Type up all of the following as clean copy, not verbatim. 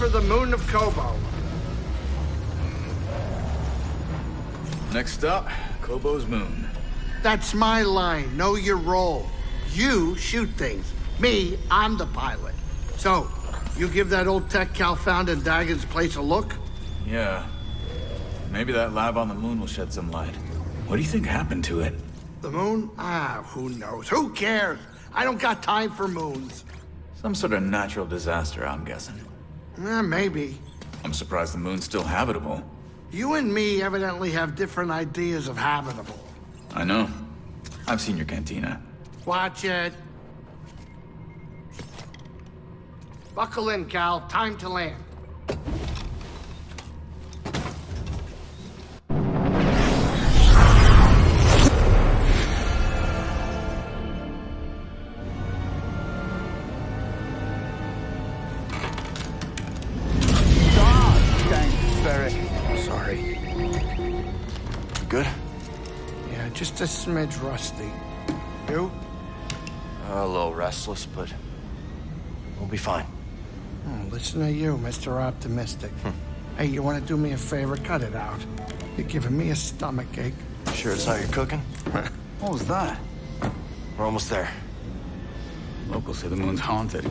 for the moon of Kobo. Next up, Kobo's moon. That's my line. Know your role. You shoot things. Me, I'm the pilot. So, you give that old tech Cal found in Dagon's place a look? Yeah. Maybe that lab on the moon will shed some light. What do you think happened to it? The moon? Who knows? Who cares? I don't got time for moons. Some sort of natural disaster, I'm guessing. Maybe. I'm surprised the moon's still habitable. You and me evidently have different ideas of habitable. I know. I've seen your cantina. Watch it. Buckle in, Cal. Time to land. Good? Yeah, just a smidge rusty. You? A little restless, but we'll be fine. Oh, listen to you, Mr. Optimistic. Hey, you want to do me a favor? Cut it out. You're giving me a stomachache. Sure it's not your cooking? What was that? We're almost there. Locals say the moon's haunted.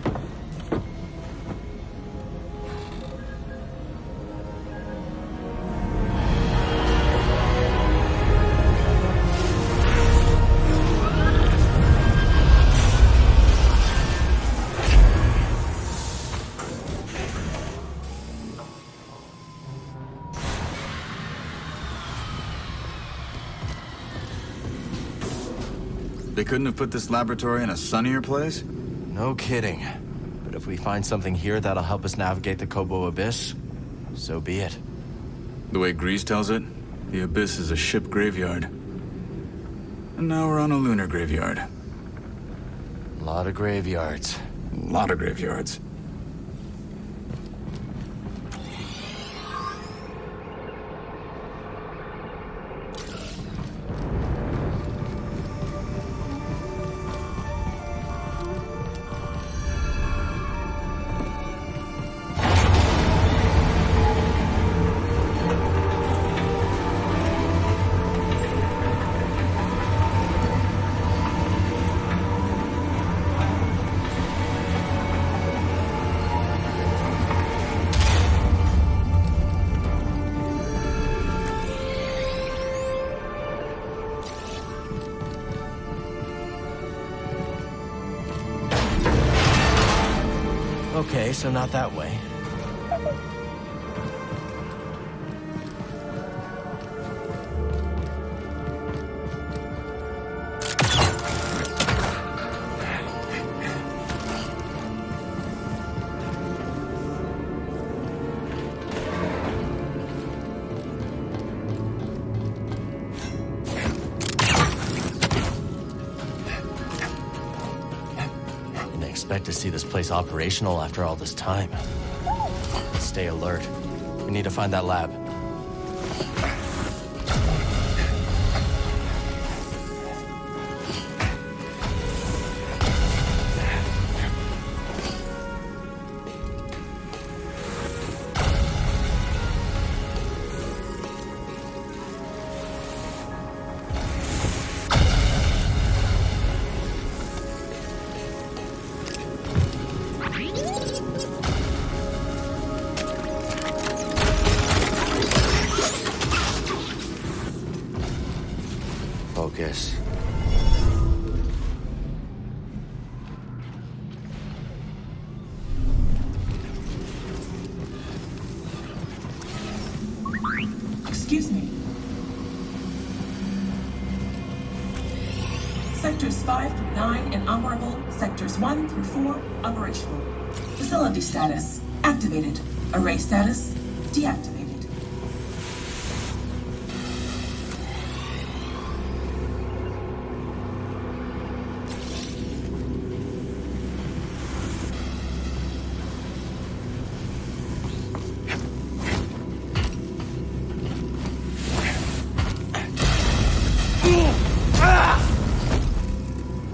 They couldn't have put this laboratory in a sunnier place? No kidding. But if we find something here that'll help us navigate the Kobo Abyss, so be it. The way Grease tells it, the Abyss is a ship graveyard. And now we're on a lunar graveyard. A lot of graveyards. A lot of graveyards. Okay, so not that way. Expect to see this place operational after all this time. Stay alert. We need to find that lab. Focus. Excuse me. Sectors 5 through 9 inoperable. Sectors 1 through 4 operational. Facility status activated. Array status deactivated.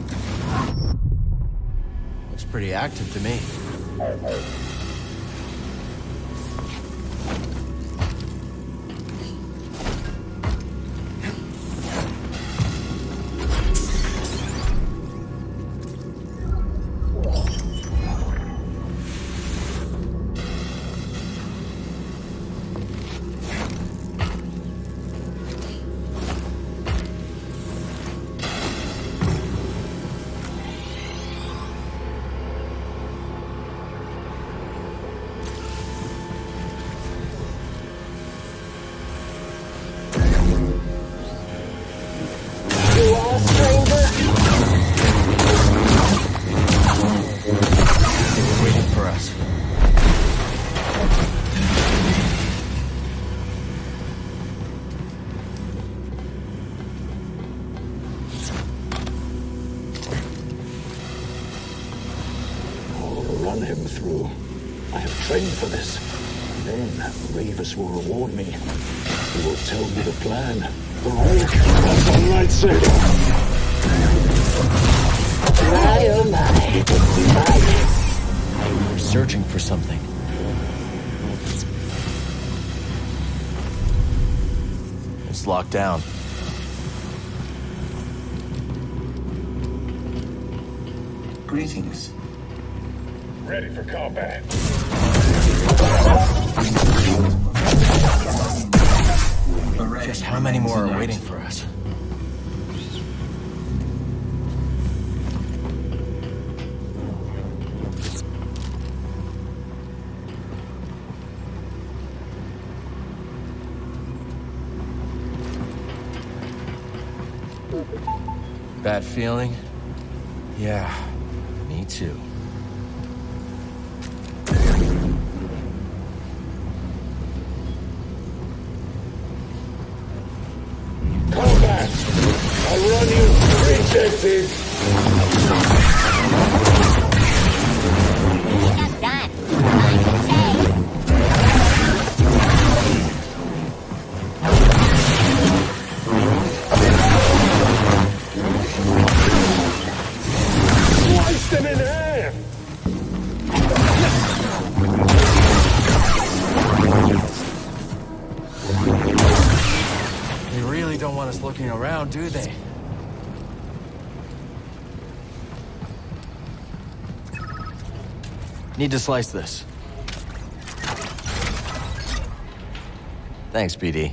Pretty active to me. for this. Then Ravus will reward me. He will tell me the plan. The whole that's a lightsaber. My oh my. We're searching for something. It's locked down. Greetings. Ready for combat. Array. Just how many more are waiting for us? Bad feeling? Yeah, me too. Combat! I'll run you princesses! Just done. Fine to say. Slice them in half! They really don't want us looking around, do they? Need to slice this. Thanks, BD.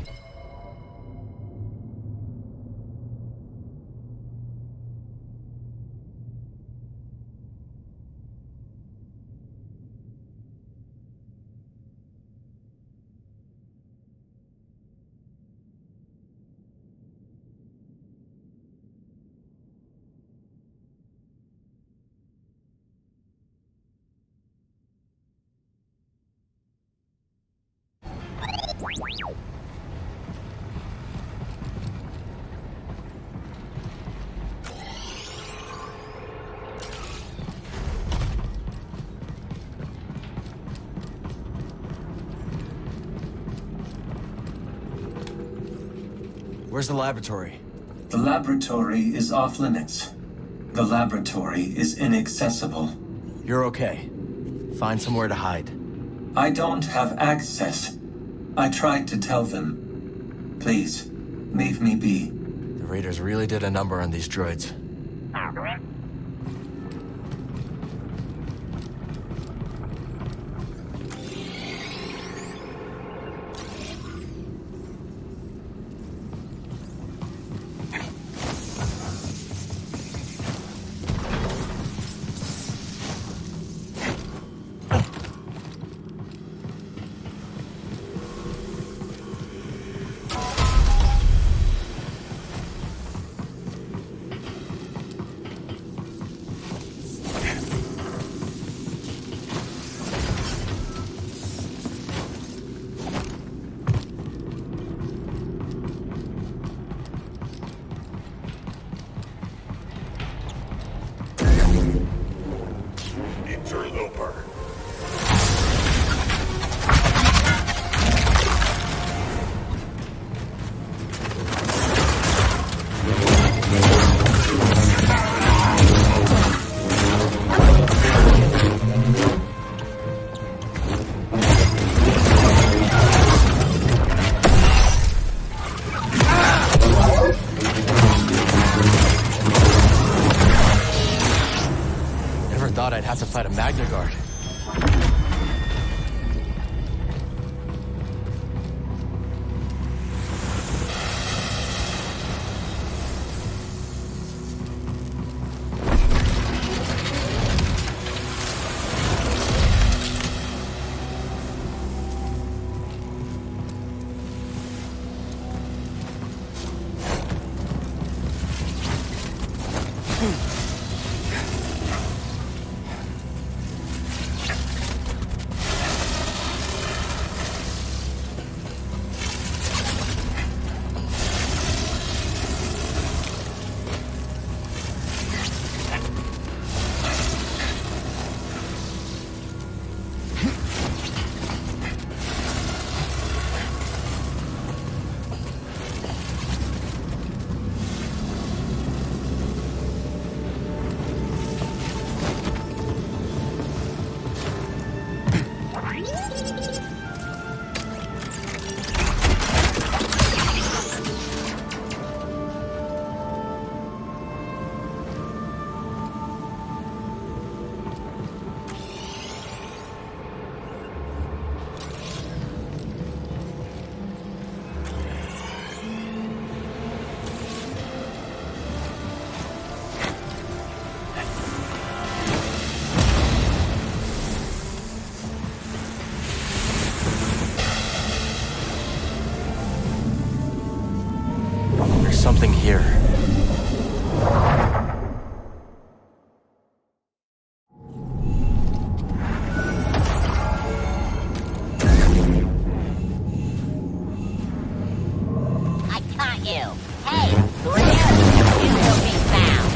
Where's the laboratory? The laboratory is off limits. The laboratory is inaccessible. You're okay. Find somewhere to hide. I don't have access. I tried to tell them. Please, leave me be. The Raiders really did a number on these droids. something here. I caught you. Hey, where you will be found.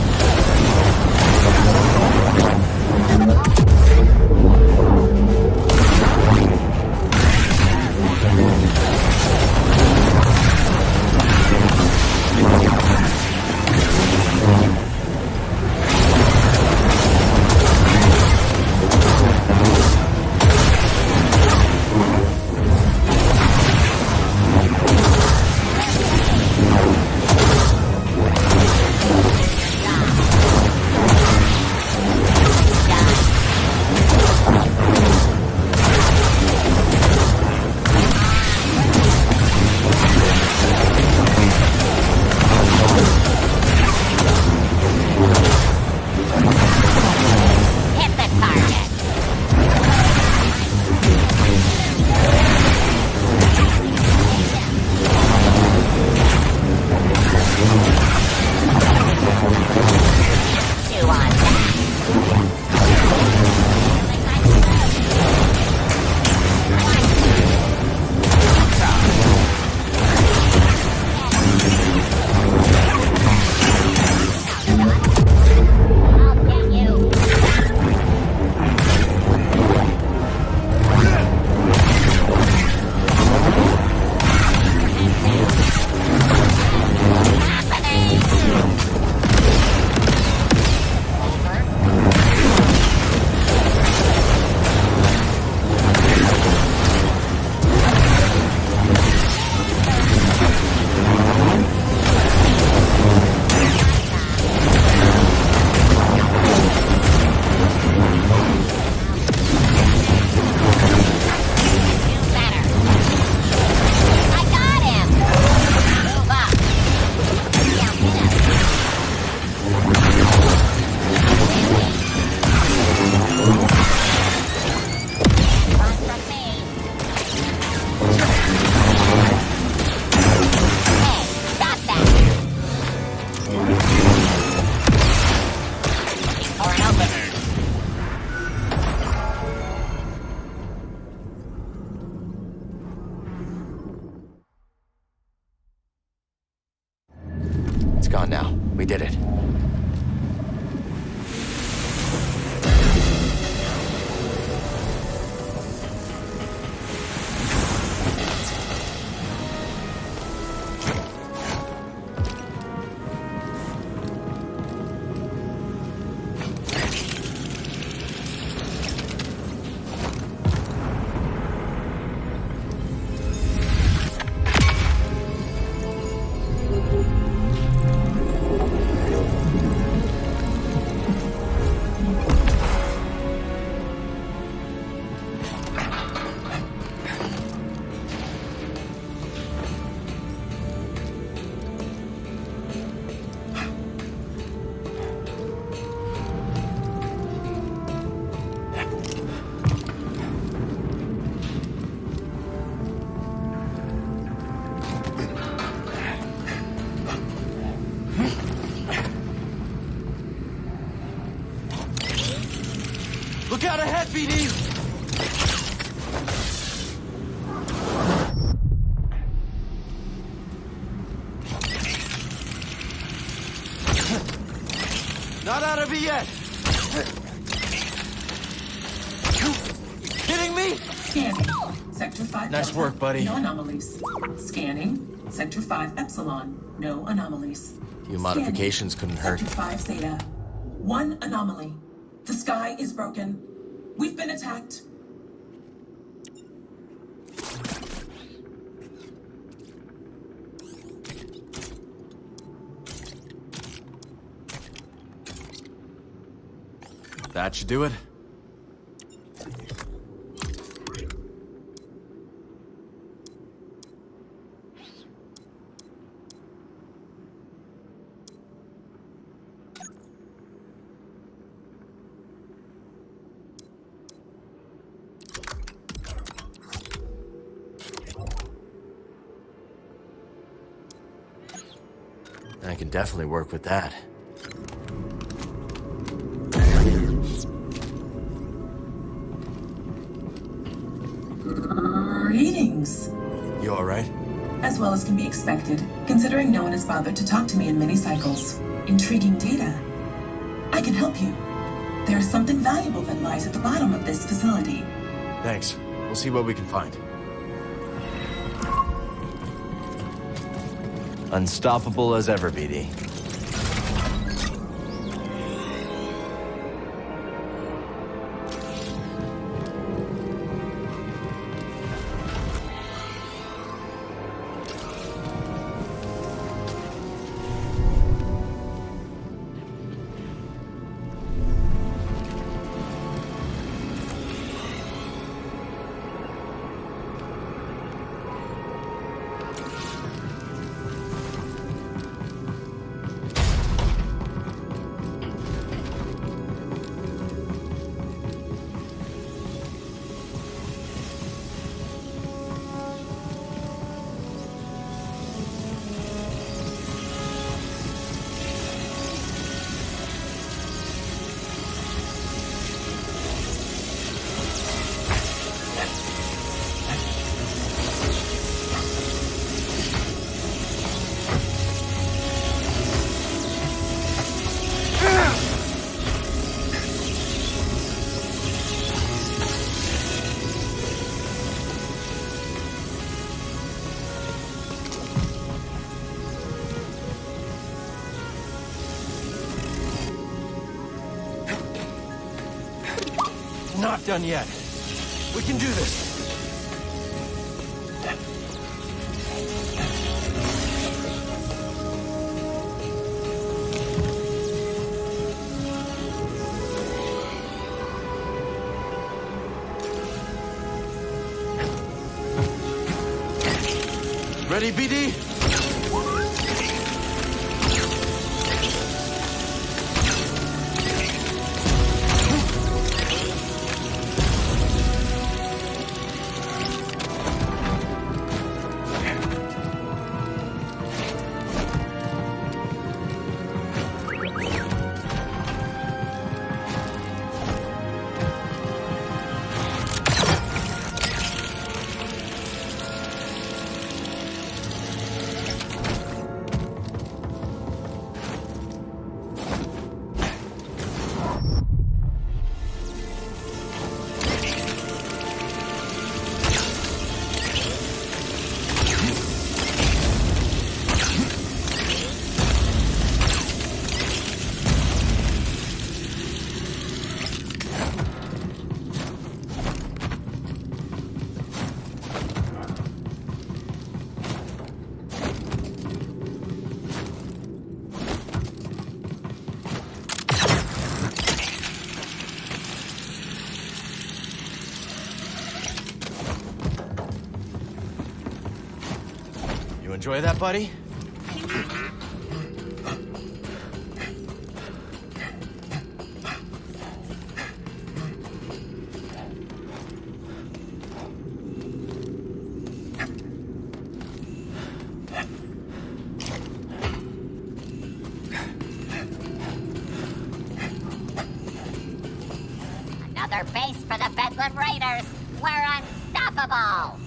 Hit the target. Chew on that. I'll get you. I got him! Move up! Yeah, run from me! Hey, stop that! Looking for an opener. It's gone now. We did it. Look out ahead, BD! Not out of it yet! Kidding me? Scanning. Sector 5 Nice Delta, work, buddy. No anomalies. Scanning. Sector 5 Epsilon. No anomalies. Few modifications couldn't hurt. Sector 5 Zeta. One anomaly. The sky is broken. We've been attacked. That should do it. can definitely work with that. Greetings. You alright? As well as can be expected, considering no one has bothered to talk to me in many cycles. Intriguing data. I can help you. There's something valuable that lies at the bottom of this facility. Thanks. We'll see what we can find. Unstoppable as ever, BD. Not done yet. We can do this. Ready, BD? Enjoy that, buddy? Another base for the Bedlam Raiders. We're unstoppable.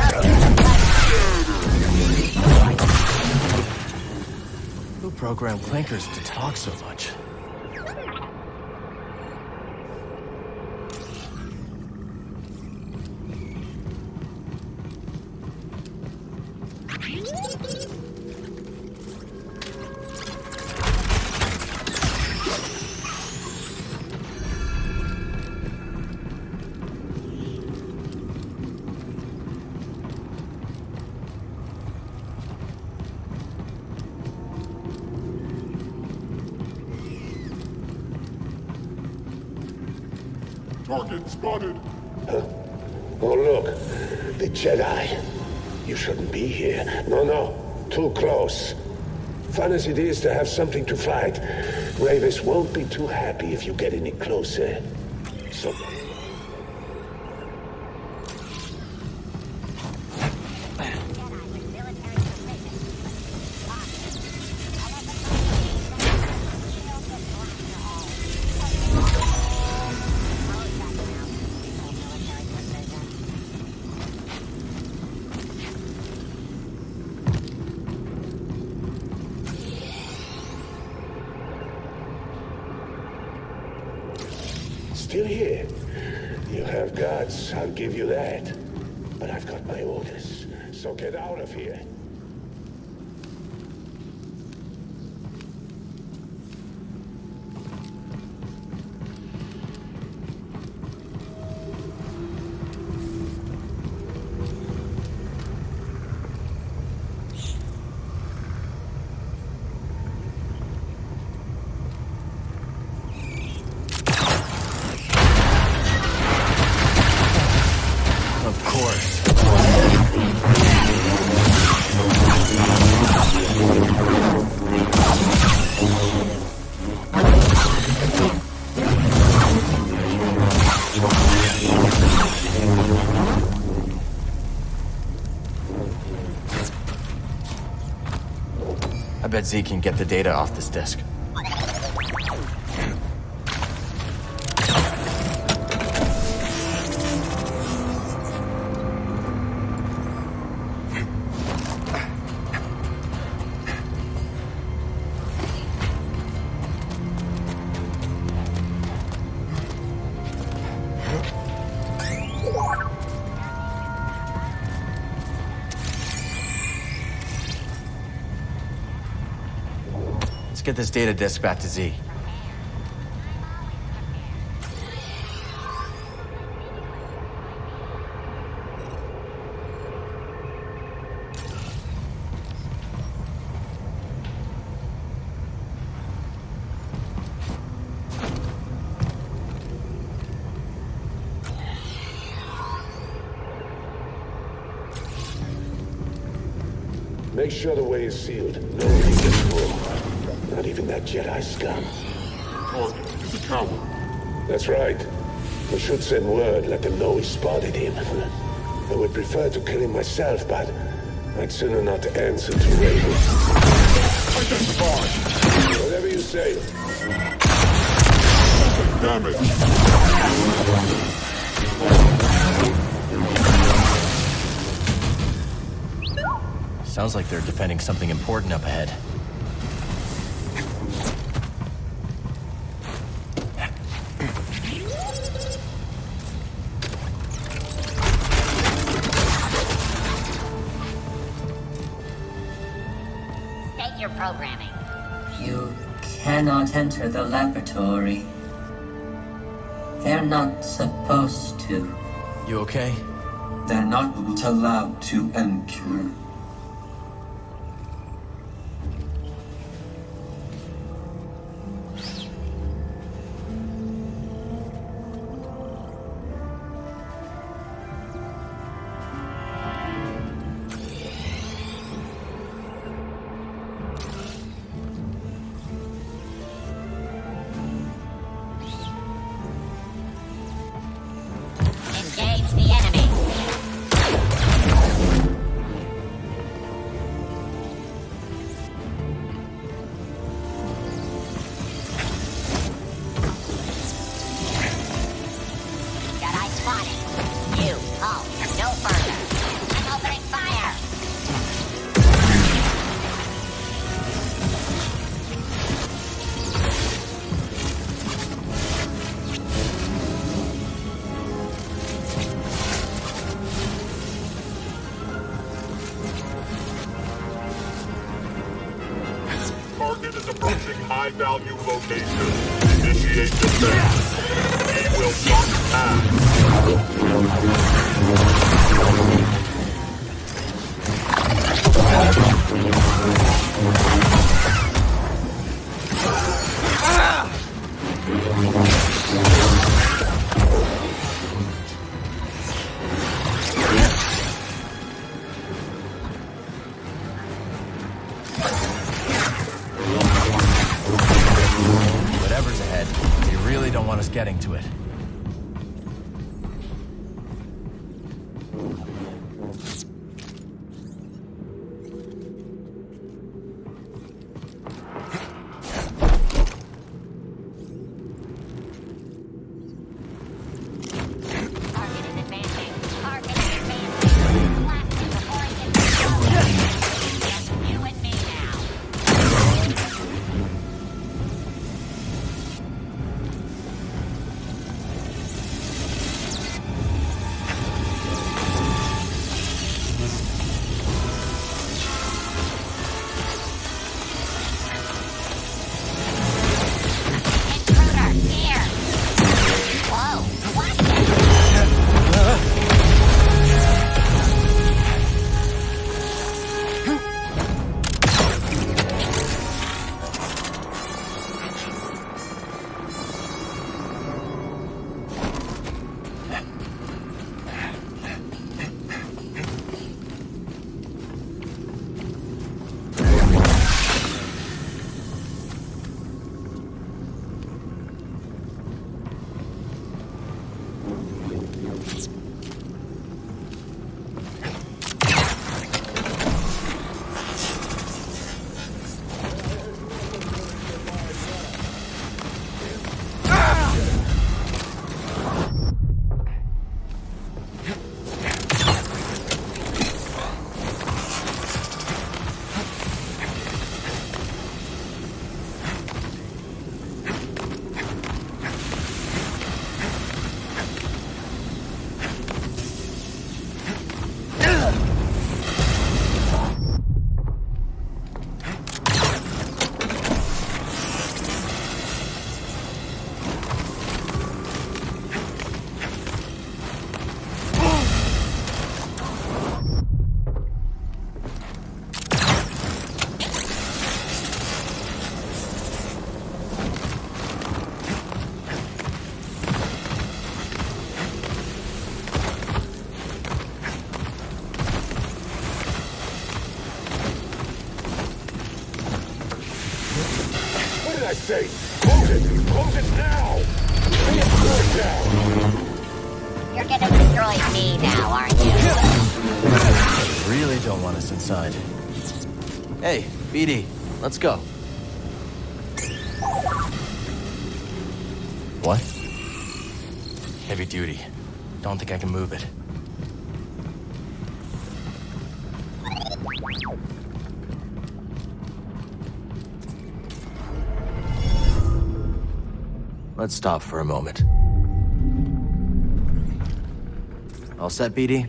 Who programmed clankers to talk so much? Target spotted. Huh? Oh, look. The Jedi. You shouldn't be here. No. Too close. Fun as it is to have something to fight, Ravis won't be too happy if you get any closer. So... still here. You have guts, I'll give you that. But I've got my orders, so get out of here. Of course. I bet Z can get the data off this disk. Let's get this data disk back to Z. Make sure the way is sealed. Nobody gets through. Not even that Jedi scum. Target is a coward. That's right. We should send word, let them know we spotted him. I would prefer to kill him myself, but I'd sooner not answer to Raven. Identified. Whatever you say. Damage. Sounds like they're defending something important up ahead. State your programming. You cannot enter the laboratory. They're not supposed to. You okay? They're not allowed to enter. Engage the enemy. Jedi spotted. You, halt. No further. I'm opening fire. Target is approaching high-value location. Initiate defense. We will not pass. Whatever's ahead, they really don't want us getting to it. Target is advancing. Target is advancing. Blast him before he gets killed. Just you and me now. say! Close it! Close it now! Bring it right down! You're gonna destroy me now, aren't you? Really don't want us inside. Hey, BD, let's go. What? Heavy duty. Don't think I can move it. Let's stop for a moment. All set, BD?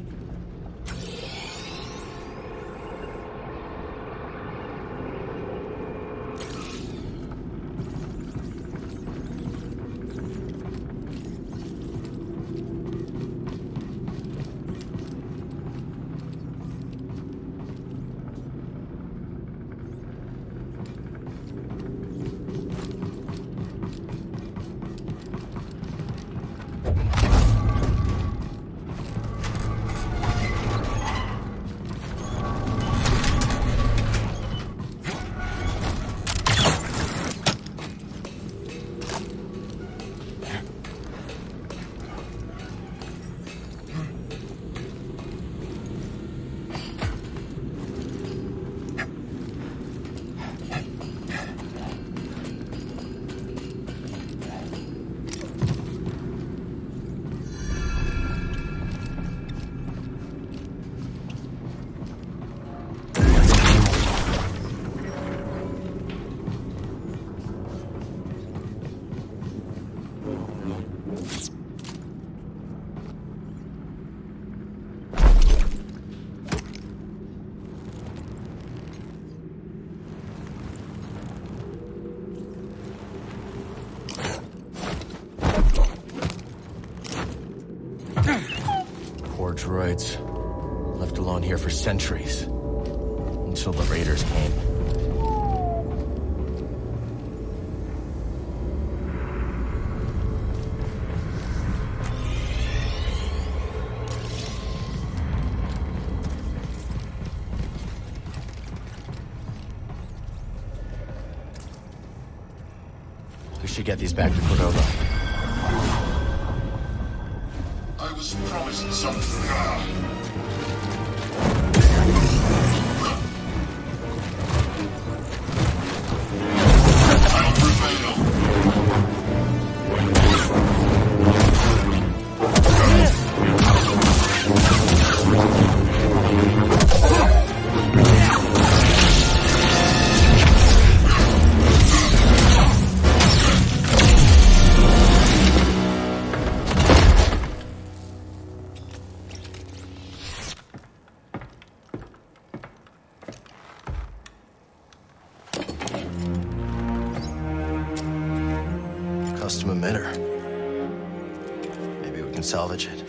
Poor droids. Left alone here for centuries. Until the raiders came. We should get these back to Cordova. I was promised something. I'll prevail. Custom emitter. Maybe we can salvage it.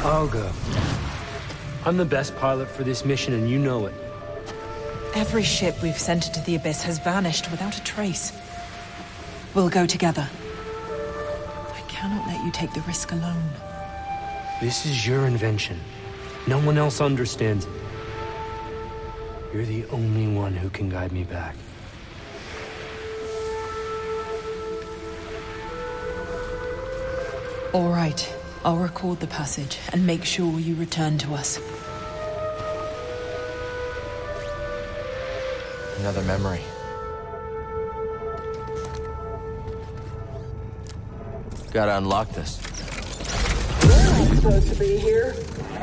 I'll go. I'm the best pilot for this mission, and you know it. Every ship we've sent into the Abyss has vanished without a trace. We'll go together. I cannot let you take the risk alone. This is your invention. No one else understands it. You're the only one who can guide me back. All right. I'll record the passage and make sure you return to us. Another memory. Gotta unlock this. I'm supposed to be here.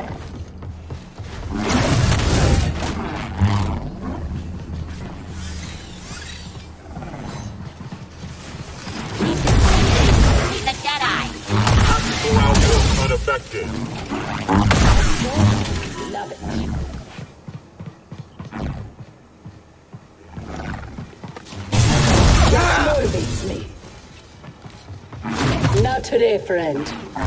He's a Jedi. Tactical output unaffected. Love it. That motivates me. Not today, friend.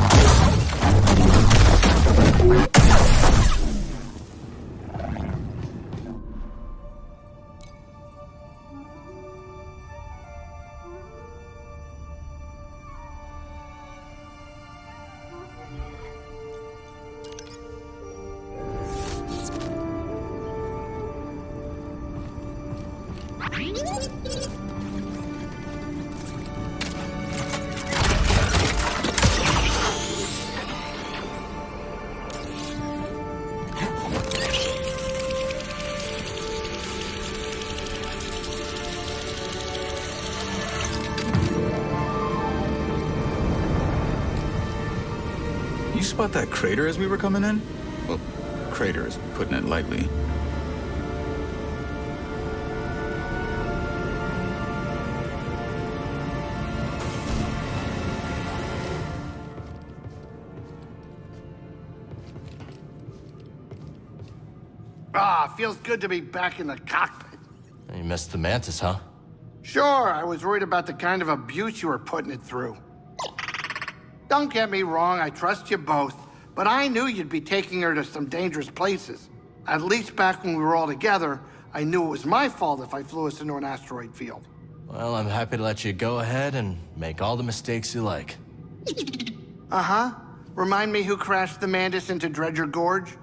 You spot that crater as we were coming in? Well, crater is putting it lightly. Feels good to be back in the cockpit. You missed the Mantis, huh? Sure, I was worried about the kind of abuse you were putting it through. Don't get me wrong, I trust you both, but I knew you'd be taking her to some dangerous places. At least back when we were all together, I knew it was my fault if I flew us into an asteroid field. Well, I'm happy to let you go ahead and make all the mistakes you like. Uh-huh. Remind me who crashed the Mantis into Dredger Gorge?